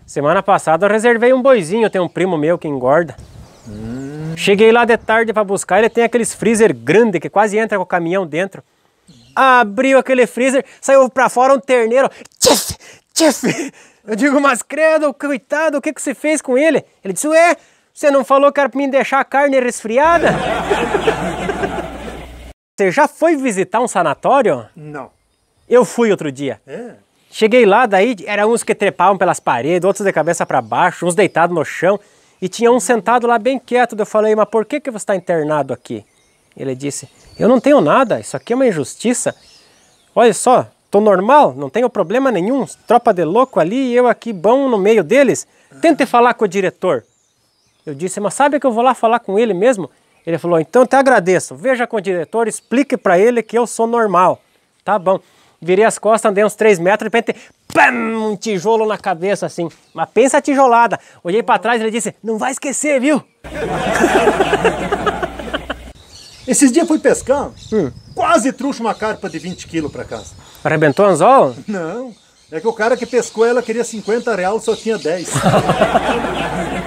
Semana passada eu reservei um boizinho, tem um primo meu que engorda. Cheguei lá de tarde pra buscar, ele tem aqueles freezer grande que quase entra com o caminhão dentro. Abriu aquele freezer, saiu pra fora um terneiro. Tchif, tchif. Eu digo, mas credo, coitado, o que você fez com ele? Ele disse, ué, você não falou que era pra mim deixar a carne resfriada? Você já foi visitar um sanatório? Não. Eu fui outro dia. É? Cheguei lá, daí eram uns que trepavam pelas paredes, outros de cabeça para baixo, uns deitados no chão. E tinha um sentado lá bem quieto. Eu falei, mas por que você está internado aqui? Ele disse, eu não tenho nada, isso aqui é uma injustiça. Olha só, tô normal, não tenho problema nenhum. Tropa de louco ali e eu aqui bom no meio deles. Tente falar com o diretor. Eu disse, mas sabe que eu vou lá falar com ele mesmo? Ele falou, então te agradeço, veja com o diretor, explique para ele que eu sou normal. Tá bom. Virei as costas, andei uns 3 metros, de repente, pam, um tijolo na cabeça assim. Mas pensa a tijolada. Olhei para trás e ele disse, não vai esquecer, viu? Esses dias fui pescar, quase trouxe uma carpa de 20 quilos para casa. Arrebentou o anzol? Não, é que o cara que pescou ela queria 50 reais, só tinha 10.